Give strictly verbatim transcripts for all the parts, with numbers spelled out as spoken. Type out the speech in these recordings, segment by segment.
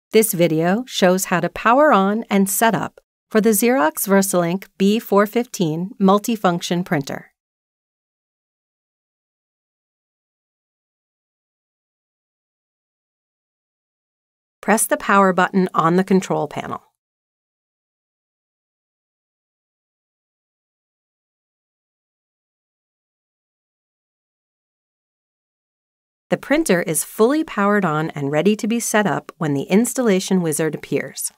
This video shows how to power on and set up for the Xerox VersaLink B four fifteen Multifunction printer. Press the power button on the control panel. The printer is fully powered on and ready to be set up when the installation wizard appears.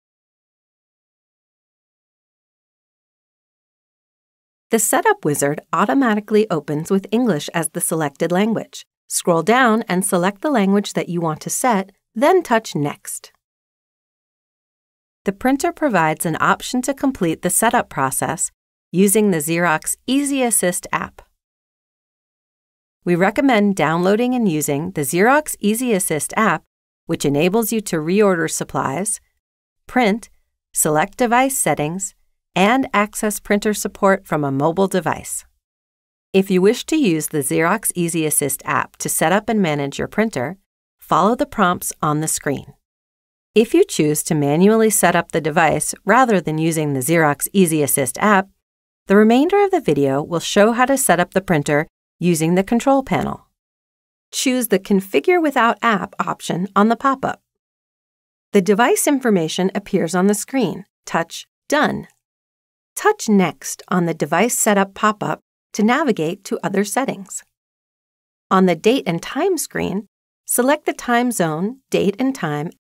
The setup wizard automatically opens with English as the selected language. Scroll down and select the language that you want to set, then touch Next. The printer provides an option to complete the setup process using the Xerox Easy Assist app. We recommend downloading and using the Xerox Easy Assist app, which enables you to reorder supplies, print, select device settings, and access printer support from a mobile device. If you wish to use the Xerox Easy Assist app to set up and manage your printer, follow the prompts on the screen. If you choose to manually set up the device rather than using the Xerox Easy Assist app, the remainder of the video will show how to set up the printer using the control panel. Choose the Configure Without App option on the pop-up. The device information appears on the screen. Touch Done. Touch Next on the Device Setup pop-up to navigate to other settings. On the Date and Time screen, select the time zone, date and time,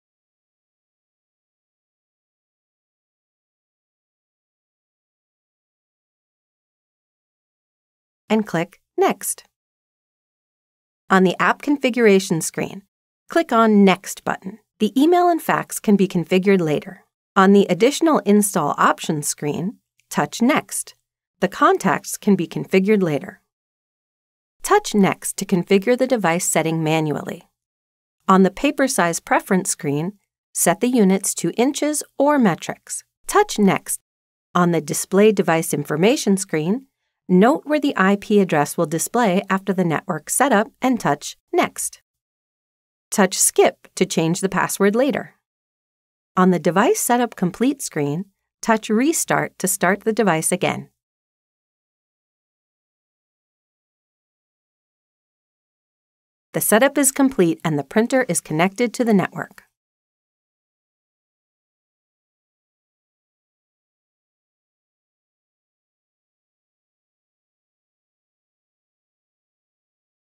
and click Next. On the App Configuration screen, click on Next button. The email and fax can be configured later. On the Additional Install Options screen, touch Next. The contacts can be configured later. Touch Next to configure the device setting manually. On the Paper Size Preference screen, set the units to inches or metrics. Touch Next. On the Display Device Information screen, note where the I P address will display after the network setup and touch Next. Touch Skip to change the password later. On the Device Setup Complete screen, touch Restart to start the device again. The setup is complete and the printer is connected to the network.